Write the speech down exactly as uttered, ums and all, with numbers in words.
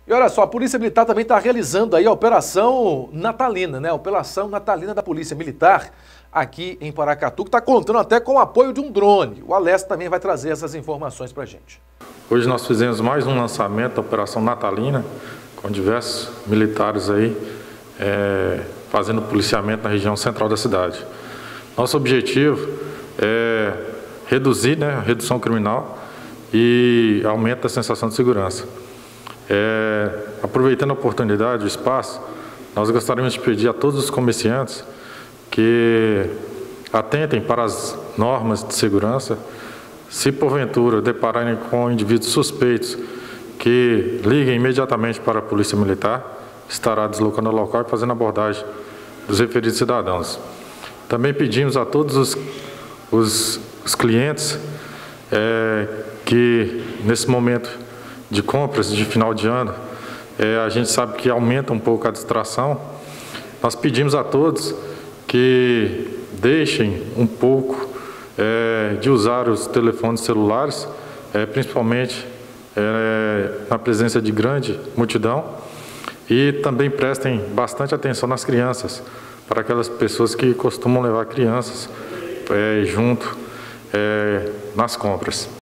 E olha só, a Polícia Militar também está realizando aí a Operação Natalina, né? A Operação Natalina da Polícia Militar aqui em Paracatu, que está contando até com o apoio de um drone. O Alessio também vai trazer essas informações para a gente. Hoje nós fizemos mais um lançamento da Operação Natalina, com diversos militares aí é, fazendo policiamento na região central da cidade. Nosso objetivo é reduzir, né, a redução criminal e aumento da sensação de segurança. É, aproveitando a oportunidade, o espaço, nós gostaríamos de pedir a todos os comerciantes que atentem para as normas de segurança. Se porventura depararem com indivíduos suspeitos, que liguem imediatamente para a Polícia Militar, que estará deslocando ao local e fazendo abordagem dos referidos cidadãos. Também pedimos a todos os, os, os clientes é, que nesse momento de compras de final de ano, é, a gente sabe que aumenta um pouco a distração. Nós pedimos a todos que deixem um pouco é, de usar os telefones celulares, é, principalmente é, na presença de grande multidão, e também prestem bastante atenção nas crianças, para aquelas pessoas que costumam levar crianças é, junto é, nas compras.